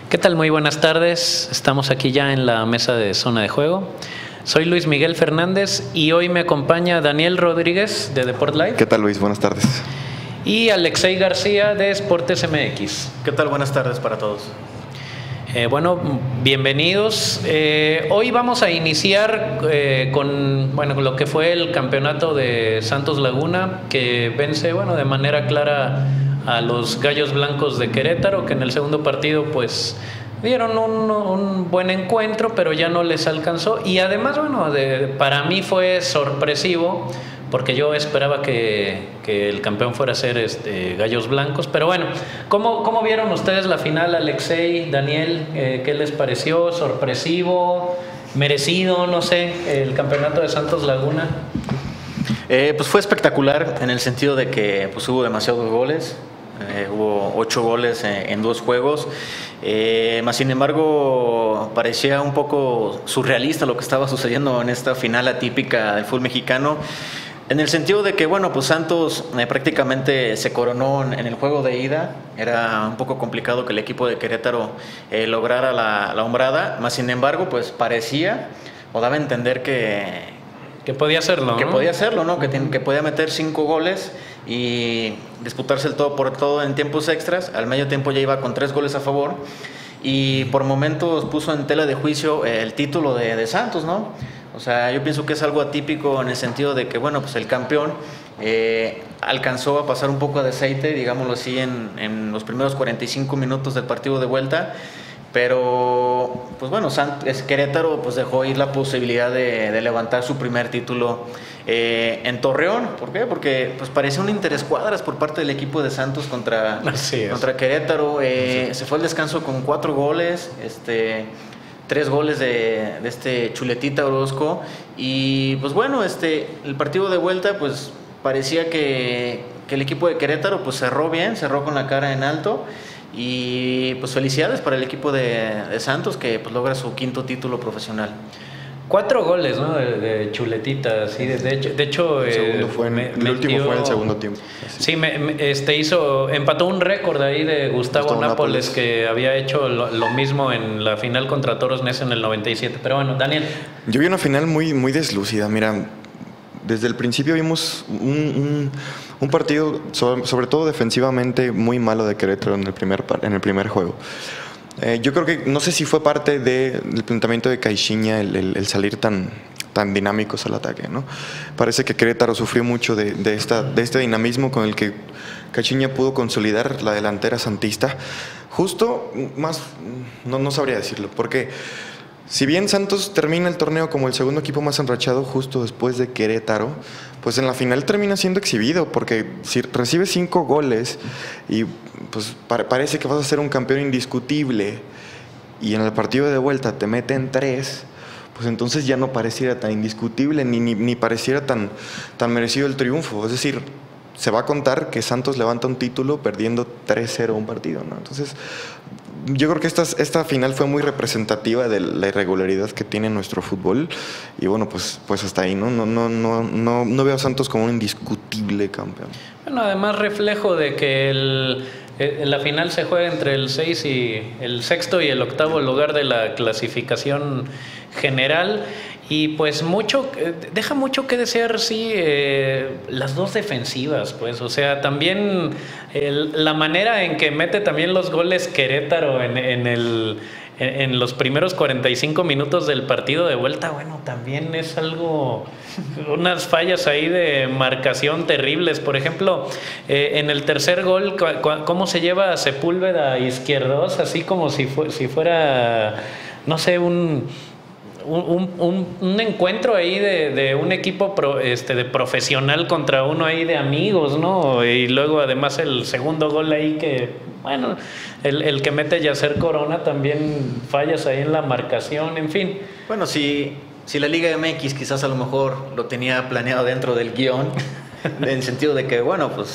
¿Qué tal? Muy buenas tardes. Estamos aquí ya en la mesa de Zona de Juego. Soy Luis Miguel Fernández y hoy me acompaña Daniel Rodríguez de Deport Live. ¿Qué tal, Luis? Buenas tardes. Y Alexei García de Sportes MX. ¿Qué tal? Buenas tardes para todos. Bueno, bienvenidos. Hoy vamos a iniciar con lo que fue el campeonato de Santos Laguna, que vence de manera clara a los Gallos Blancos de Querétaro, que en el segundo partido pues dieron un buen encuentro, pero ya no les alcanzó. Y además, para mí fue sorpresivo, porque yo esperaba que el campeón fuera a ser Gallos Blancos. Pero bueno, ¿cómo vieron ustedes la final, Alexei, Daniel? ¿Qué les pareció? ¿Sorpresivo? ¿Merecido? No sé, el campeonato de Santos Laguna. Pues fue espectacular en el sentido de que pues, hubo demasiados goles. Hubo 8 goles en 2 juegos. Más sin embargo, parecía un poco surrealista lo que estaba sucediendo en esta final atípica del fútbol mexicano. En el sentido de que, pues Santos prácticamente se coronó en el juego de ida. Era un poco complicado que el equipo de Querétaro lograra la hombrada. Más sin embargo, pues parecía o daba a entender que podía hacerlo, ¿no? Que podía hacerlo, ¿no? Que podía meter 5 goles y disputarse el todo por todo en tiempos extras. Al medio tiempo ya iba con 3 goles a favor y por momentos puso en tela de juicio el título de Santos, ¿no? O sea, yo pienso que es algo atípico en el sentido de que, pues el campeón alcanzó a pasar un poco de aceite, digámoslo así, en los primeros 45 minutos del partido de vuelta. Pero, pues Querétaro pues dejó ir la posibilidad de levantar su primer título en Torreón. ¿Por qué? Porque pues parecía un interescuadras por parte del equipo de Santos contra Querétaro. Se fue al descanso con 4 goles, 3 goles de Chuletita Orozco. Y pues el partido de vuelta pues parecía que el equipo de Querétaro pues cerró bien, cerró con la cara en alto. Y pues felicidades para el equipo de Santos que pues logra su 5º título profesional. 4 goles, ¿no? De Chuletita, sí. De hecho el último fue en el segundo tiempo. Sí, empató un récord ahí de Gustavo Nápoles, que había hecho lo mismo en la final contra Toros Neza en el 97. Pero bueno, Daniel. Yo vi una final muy, muy deslúcida. Mira, desde el principio vimos un partido, sobre todo defensivamente, muy malo de Querétaro en el primer juego. Yo creo que, no sé si fue parte del planteamiento de Caixinha el salir tan dinámicos al ataque, ¿no? Parece que Querétaro sufrió mucho de este dinamismo con el que Caixinha pudo consolidar la delantera santista. Justo, más, no sabría decirlo, porque si bien Santos termina el torneo como el segundo equipo más enrachado justo después de Querétaro, pues en la final termina siendo exhibido, porque si recibes 5 goles y pues parece que vas a ser un campeón indiscutible y en el partido de vuelta te meten 3, pues entonces ya no pareciera tan indiscutible ni pareciera tan merecido el triunfo. Es decir, se va a contar que Santos levanta un título perdiendo 3-0 un partido, ¿no? Entonces, yo creo que esta final fue muy representativa de la irregularidad que tiene nuestro fútbol y pues hasta ahí, no veo a Santos como un indiscutible campeón. Además reflejo de que la final se juega entre el sexto y el 8º lugar de la clasificación general. Y pues deja mucho que desear, sí, las dos defensivas, pues, o sea, también la manera en que mete también los goles Querétaro en los primeros 45 minutos del partido de vuelta, también es unas fallas ahí de marcación terribles. Por ejemplo, en el tercer gol, cómo se lleva a Sepúlveda a Izquierdos, así como si fuera, no sé, un encuentro ahí de un equipo de profesional contra uno ahí de amigos, ¿no? Y luego además el segundo gol ahí que, el que mete Yacer Corona también fallas ahí en la marcación, en fin. Si la Liga MX quizás a lo mejor lo tenía planeado dentro del guión, en el sentido de que,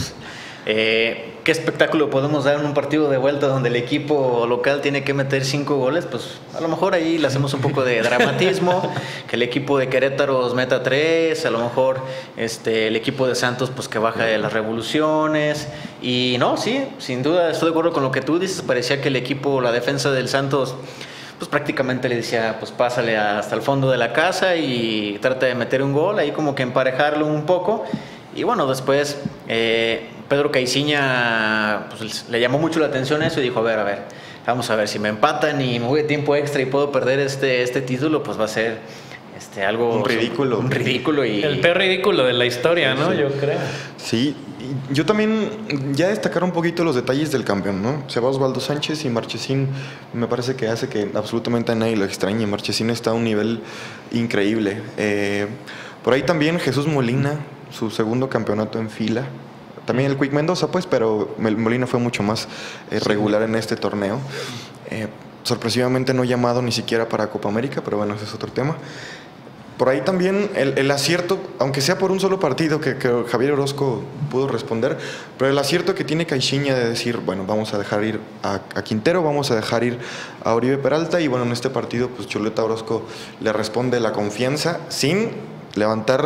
¿qué espectáculo podemos dar en un partido de vuelta donde el equipo local tiene que meter 5 goles? Pues a lo mejor ahí le hacemos un poco de dramatismo, que el equipo de Querétaro meta 3, a lo mejor el equipo de Santos pues que baja de las revoluciones Y no, sí, sin duda estoy de acuerdo con lo que tú dices. Parecía que el equipo, la defensa del Santos, pues prácticamente le decía, pues pásale hasta el fondo de la casa y trata de meter un gol, ahí como que emparejarlo un poco. Y bueno, después Pedro Caixinha pues, le llamó mucho la atención eso y dijo, a ver, vamos a ver, si me empatan y me voy de tiempo extra y puedo perder este título, pues va a ser algo... Un ridículo. Un ridículo. Y el peor ridículo de la historia, ¿no? Sí. Yo creo. Sí, y yo también ya destacar un poquito los detalles del campeón, ¿no? Se va Osvaldo Sánchez y Marchesín me parece que hace que absolutamente a nadie lo extrañe. Marchesín está a un nivel increíble. Por ahí también Jesús Molina, su segundo campeonato en fila. También el Quick Mendoza, pues, pero Molina fue mucho más regular en este torneo. Sorpresivamente no llamado ni siquiera para Copa América, pero bueno, ese es otro tema. Por ahí también el acierto, aunque sea por un solo partido que Javier Orozco pudo responder, pero el acierto que tiene Caixinha de decir, bueno, vamos a dejar ir a Quintero, vamos a dejar ir a Oribe Peralta, y bueno, en este partido pues Chuleta Orozco le responde la confianza sin levantar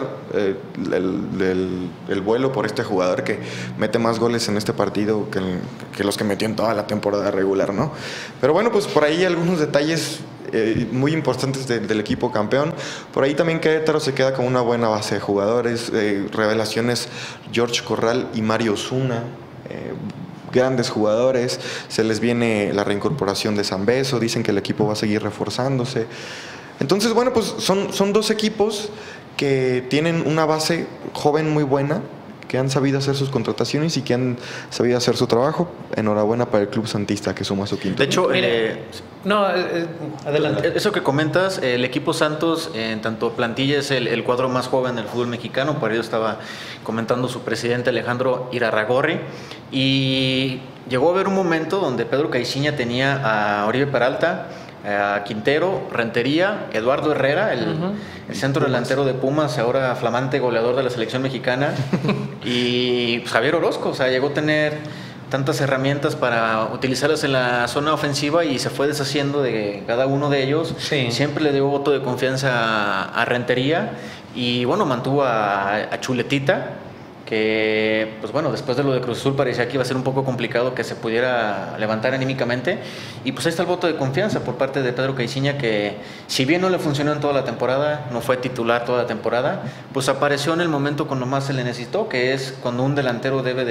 el vuelo por este jugador que mete más goles en este partido que los que metió en toda la temporada regular, ¿no? Pero bueno, pues por ahí algunos detalles muy importantes del equipo campeón. Por ahí también Querétaro se queda con una buena base de jugadores, revelaciones George Corral y Mario Osuna, grandes jugadores. Se les viene la reincorporación de Zambeso, dicen que el equipo va a seguir reforzándose. Entonces, bueno, pues son dos equipos que tienen una base joven muy buena, que han sabido hacer sus contrataciones y que han sabido hacer su trabajo. Enhorabuena para el club santista que suma su quinto. De hecho, adelante. Eso que comentas, el equipo Santos, en tanto plantilla, es el cuadro más joven del fútbol mexicano. Por ello estaba comentando su presidente Alejandro Irarrágorri. Y llegó a haber un momento donde Pedro Caixinha tenía a Oribe Peralta, a Quintero, Rentería, Eduardo Herrera, el centro delantero de Pumas, ahora flamante goleador de la selección mexicana, y pues, Javier Orozco. O sea, llegó a tener tantas herramientas para utilizarlas en la zona ofensiva y se fue deshaciendo de cada uno de ellos. Sí. Siempre le dio voto de confianza a Rentería y bueno, mantuvo a Chuletita, que pues bueno, después de lo de Cruz Azul parecía que iba a ser un poco complicado que se pudiera levantar anímicamente, y pues ahí está el voto de confianza por parte de Pedro Caixinha, que si bien no le funcionó en toda la temporada, no fue titular toda la temporada, pues apareció en el momento cuando más se le necesitó, que es cuando un delantero debe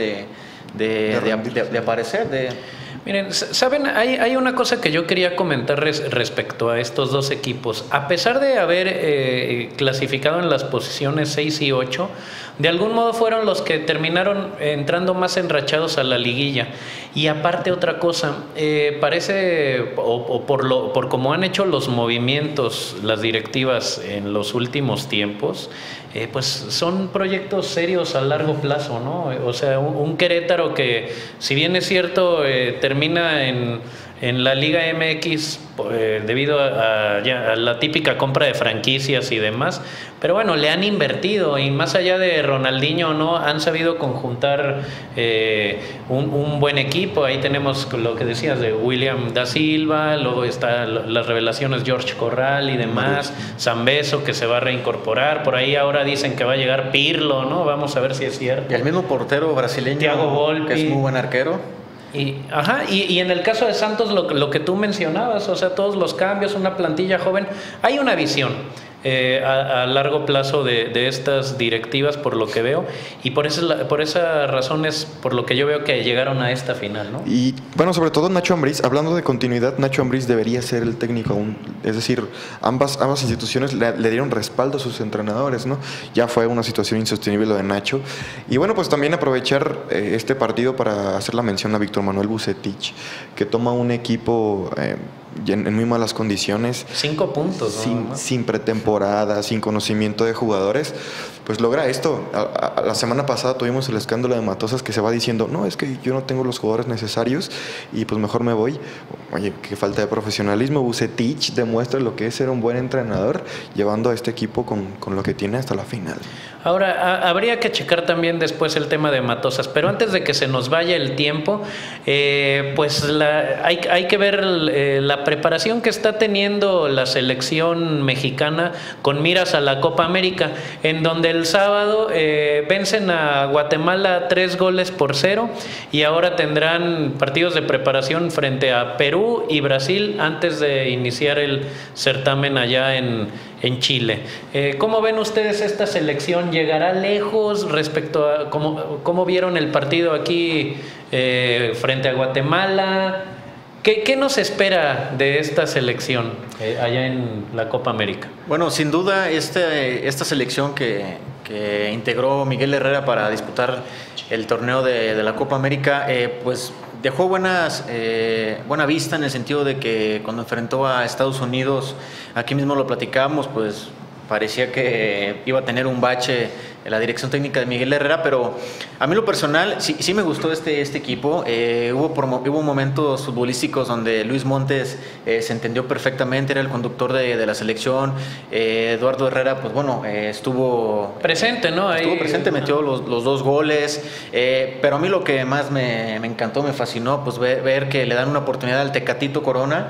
de aparecer. Miren, ¿saben? Hay una cosa que yo quería comentar respecto a estos dos equipos. A pesar de haber clasificado en las posiciones 6 y 8, de algún modo fueron los que terminaron entrando más enrachados a la liguilla. Y aparte otra cosa, parece, por cómo han hecho los movimientos las directivas en los últimos tiempos, pues son proyectos serios a largo plazo, ¿no? O sea, un Querétaro que, si bien es cierto, termina en la Liga MX debido a la típica compra de franquicias y demás, pero bueno, le han invertido, y más allá de Ronaldinho, ¿no? Han sabido conjuntar un buen equipo. Ahí tenemos lo que decías de William da Silva, luego está las revelaciones George Corral y demás, Zambeso, que se va a reincorporar, por ahí ahora dicen que va a llegar Pirlo, ¿no? Vamos a ver si es cierto. Y el mismo portero brasileño, Thiago Volpi, que es muy buen arquero. Y en el caso de Santos, lo que tú mencionabas, o sea, todos los cambios, una plantilla joven, hay una visión a largo plazo de estas directivas, por lo que veo, y por esa razón es por lo que yo veo que llegaron a esta final, ¿no? Y bueno, sobre todo Nacho Ambriz, hablando de continuidad, Nacho Ambriz debería ser el técnico aún, es decir, ambas instituciones le dieron respaldo a sus entrenadores, ¿no? Ya fue una situación insostenible lo de Nacho. Y bueno, pues también aprovechar este partido para hacer la mención a Víctor Manuel Vucetich, que toma un equipo en muy malas condiciones, 5 puntos, ¿no? sin pretemporada, sin conocimiento de jugadores, pues logra esto. La semana pasada tuvimos el escándalo de Matosas, que se va diciendo, no, es que yo no tengo los jugadores necesarios y pues mejor me voy. Oye, qué falta de profesionalismo. Vucetich demuestra lo que es ser un buen entrenador, llevando a este equipo con lo que tiene hasta la final. Ahora, habría que checar también después el tema de Matosas, pero antes de que se nos vaya el tiempo, pues hay que ver la preparación que está teniendo la selección mexicana con miras a la Copa América, en donde del sábado vencen a Guatemala 3-0 y ahora tendrán partidos de preparación frente a Perú y Brasil antes de iniciar el certamen allá en Chile. ¿Cómo ven ustedes esta selección? ¿Llegará lejos respecto a cómo vieron el partido aquí frente a Guatemala? ¿Qué nos espera de esta selección allá en la Copa América? Bueno, sin duda esta selección que integró Miguel Herrera para disputar el torneo de la Copa América, pues dejó buena vista en el sentido de que cuando enfrentó a Estados Unidos, aquí mismo lo platicamos, pues parecía que iba a tener un bache en la dirección técnica de Miguel Herrera, pero a mí lo personal sí me gustó este equipo. Hubo momentos futbolísticos donde Luis Montes se entendió perfectamente, era el conductor de la selección. Eduardo Herrera, pues bueno, estuvo presente, ¿no? Estuvo presente, metió los 2 goles, pero a mí lo que más me encantó, me fascinó, pues ver que le dan una oportunidad al Tecatito Corona,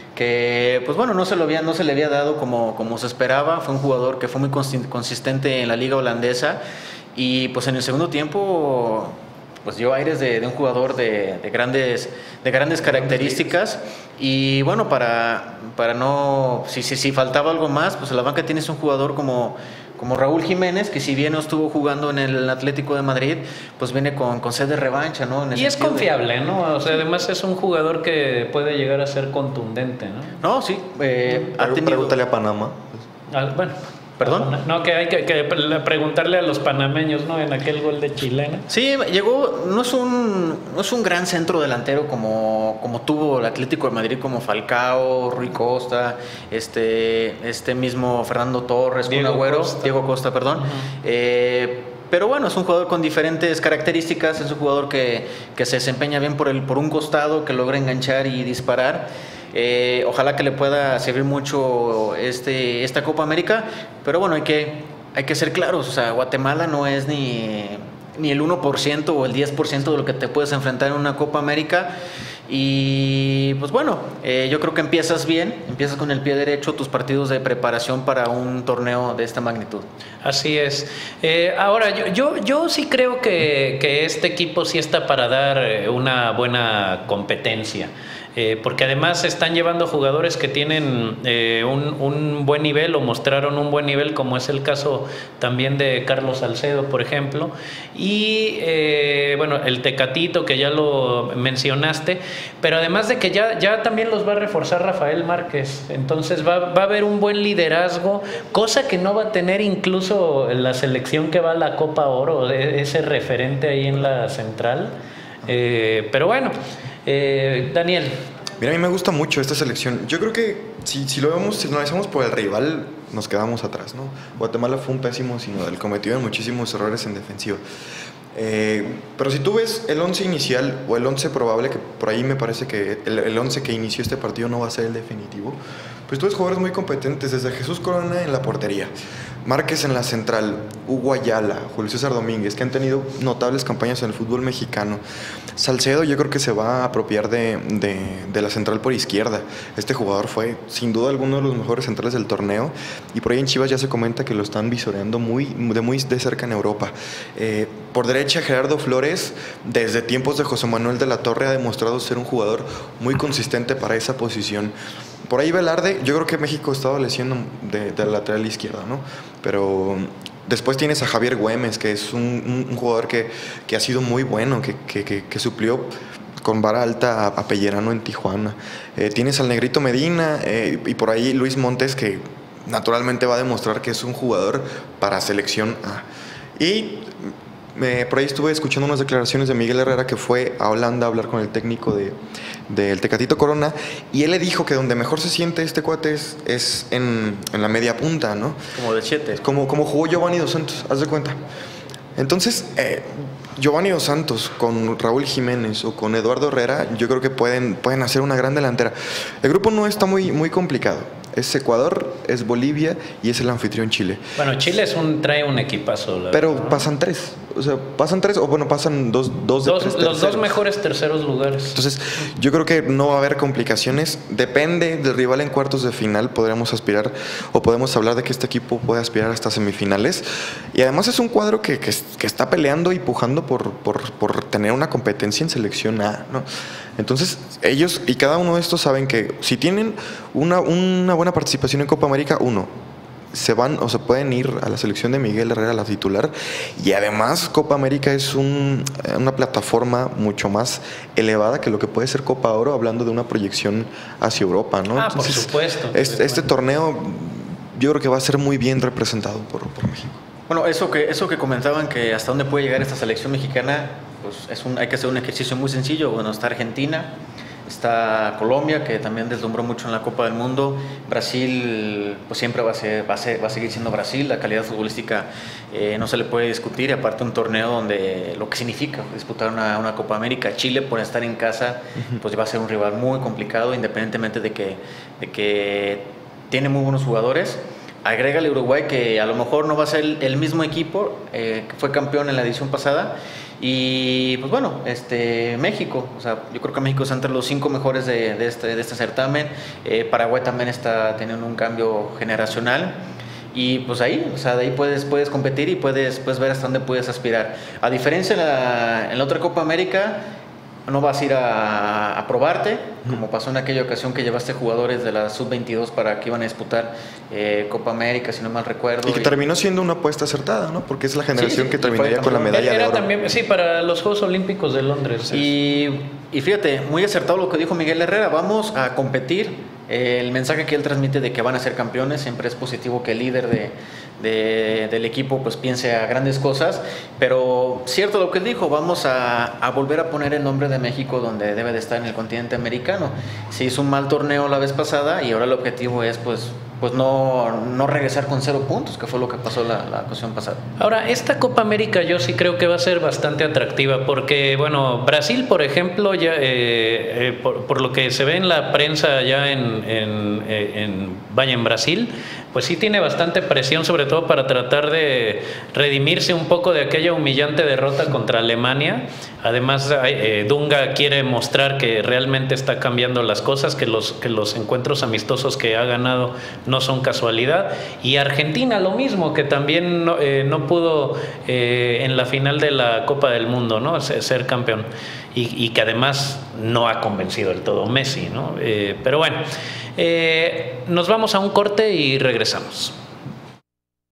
que pues bueno, no se le había dado como se esperaba. Fue un jugador que fue muy consistente en la liga holandesa y pues en el segundo tiempo pues dio aires de un jugador de grandes características. Y bueno, para no, si faltaba algo más, pues en la banca tienes un jugador como Raúl Jiménez, que si bien no estuvo jugando en el Atlético de Madrid, pues viene con sed de revancha, ¿no? Y es confiable, ¿no? O sea, además es un jugador que puede llegar a ser contundente, ¿no? No, sí. Pregúntale a Panamá. Bueno. ¿Perdón? No, que hay que preguntarle a los panameños, ¿no? En aquel gol de chilena. Sí, llegó, no es un gran centro delantero como tuvo el Atlético de Madrid, como Falcao, Rui Costa, este mismo Fernando Torres, Diego Costa, perdón. Pero bueno, es un jugador con diferentes características, es un jugador que se desempeña bien por un costado, que logra enganchar y disparar. Ojalá que le pueda servir mucho esta Copa América, pero bueno, hay que ser claros. O sea, Guatemala no es ni el 1% o el 10% de lo que te puedes enfrentar en una Copa América. Y pues bueno, yo creo que empiezas con el pie derecho tus partidos de preparación para un torneo de esta magnitud. Así es. Ahora, yo sí creo que este equipo sí está para dar una buena competencia. Porque además están llevando jugadores que tienen un buen nivel o mostraron un buen nivel, como es el caso también de Carlos Salcedo, por ejemplo, y bueno, el Tecatito, que ya lo mencionaste, pero además de que ya también los va a reforzar Rafael Márquez, entonces va a haber un buen liderazgo, cosa que no va a tener incluso la selección que va a la Copa Oro, ese referente ahí en la central, pero bueno. Daniel. Mira, a mí me gusta mucho esta selección. Yo creo que si lo vemos, si lo analizamos por el rival, nos quedamos atrás, ¿no? Guatemala fue un pésimo sinodal, cometieron muchísimos errores en defensiva. Pero si tú ves el 11 inicial o el 11 probable, que por ahí me parece que el 11 que inició este partido no va a ser el definitivo, pues tú ves jugadores muy competentes, desde Jesús Corona en la portería, Márquez en la central, Hugo Ayala, Julio César Domínguez, que han tenido notables campañas en el fútbol mexicano. Salcedo yo creo que se va a apropiar de la central por izquierda. Este jugador fue sin duda alguno de los mejores centrales del torneo y por ahí en Chivas ya se comenta que lo están visoreando muy de cerca en Europa. Por derecha, Gerardo Flores, desde tiempos de José Manuel de la Torre, ha demostrado ser un jugador muy consistente para esa posición. Por ahí Velarde, yo creo que México está adoleciendo de la lateral izquierda, ¿no? Pero después tienes a Javier Güemes, que es un jugador que ha sido muy bueno, que suplió con vara alta a Pellerano en Tijuana. Tienes al Negrito Medina y por ahí Luis Montes, que naturalmente va a demostrar que es un jugador para selección A. Y por ahí estuve escuchando unas declaraciones de Miguel Herrera, que fue a Holanda a hablar con el técnico del Tecatito Corona, y él le dijo que donde mejor se siente este cuate es en la media punta, ¿no? Como de 7. Como jugó Giovanni Dos Santos, haz de cuenta. Entonces, Giovanni Dos Santos con Raúl Jiménez o con Eduardo Herrera, yo creo que pueden hacer una gran delantera. El grupo no está muy complicado. Es Ecuador, es Bolivia y es el anfitrión Chile. Bueno, Chile trae un equipazo. Pero pasan 3. O sea, pasan 3, o bueno, pasan dos de 3 terceros. Los 2 mejores terceros lugares. Entonces, yo creo que no va a haber complicaciones. Depende del rival en cuartos de final. Podríamos aspirar, o podemos hablar de que este equipo puede aspirar hasta semifinales. Y además es un cuadro que está peleando y pujando por tener una competencia en selección A, ¿no? Entonces, ellos y cada uno de estos saben que si tienen una buena participación en Copa América, se van o se pueden ir a la selección de Miguel Herrera, la titular, y además Copa América es una plataforma mucho más elevada que lo que puede ser Copa Oro, hablando de una proyección hacia Europa, ¿no? Entonces, por supuesto. Este torneo yo creo que va a ser muy bien representado por México. Bueno, eso que comentaban, que hasta dónde puede llegar esta selección mexicana, pues hay que hacer un ejercicio muy sencillo. Bueno, está Argentina, está Colombia, que también deslumbró mucho en la Copa del Mundo. Brasil, pues siempre va a seguir siendo Brasil. La calidad futbolística no se le puede discutir. Y aparte, un torneo donde lo que significa disputar una Copa América. Chile, por estar en casa, pues va a ser un rival muy complicado, independientemente de que tiene muy buenos jugadores. Agrégale Uruguay, que a lo mejor no va a ser el mismo equipo que fue campeón en la edición pasada. Y pues bueno, México, o sea, yo creo que México está entre los 5 mejores de este certamen. Paraguay también está teniendo un cambio generacional. Y pues ahí, o sea, de ahí puedes competir y puedes ver hasta dónde puedes aspirar. A diferencia en la otra Copa América, no vas a ir a probarte, como pasó en aquella ocasión que llevaste jugadores de la Sub-22 para que iban a disputar Copa América, si no mal recuerdo. Y que terminó siendo una apuesta acertada, ¿no? Porque es la generación que terminaría con la medalla de oro. También, sí, para los Juegos Olímpicos de Londres. Y fíjate, muy acertado lo que dijo Miguel Herrera, vamos a competir. El mensaje que él transmite de que van a ser campeones, siempre es positivo que el líder del equipo pues piense a grandes cosas, pero cierto lo que él dijo, vamos a volver a poner el nombre de México donde debe de estar, en el continente americano. Se hizo un mal torneo la vez pasada y ahora el objetivo es pues no regresar con 0 puntos, que fue lo que pasó la ocasión pasada. Ahora, esta Copa América yo sí creo que va a ser bastante atractiva, porque, bueno, Brasil, por ejemplo, ya por lo que se ve en la prensa ya en Brasil, pues sí tiene bastante presión, sobre todo para tratar de redimirse un poco de aquella humillante derrota contra Alemania. Además, Dunga quiere mostrar que realmente está cambiando las cosas, que los encuentros amistosos que ha ganado no son casualidad. Y Argentina lo mismo, que también no pudo en la final de la Copa del Mundo, ¿no?, ser campeón. Y que además no ha convencido del todo Messi, ¿no? Pero bueno, nos vamos a un corte y regresamos.